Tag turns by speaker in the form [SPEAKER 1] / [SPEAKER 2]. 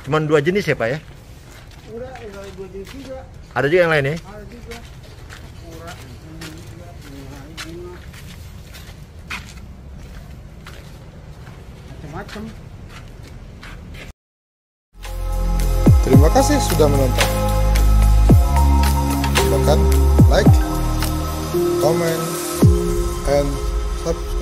[SPEAKER 1] Cuman 2 jenis ya Pak ya?
[SPEAKER 2] Enggak, ada 2 jenis juga.
[SPEAKER 1] Ada juga yang lain ya?
[SPEAKER 2] Ada juga. Sakura, ini juga, bunga. Macam-macam.
[SPEAKER 3] Terima kasih sudah menonton. Silakan like, comment, and subscribe.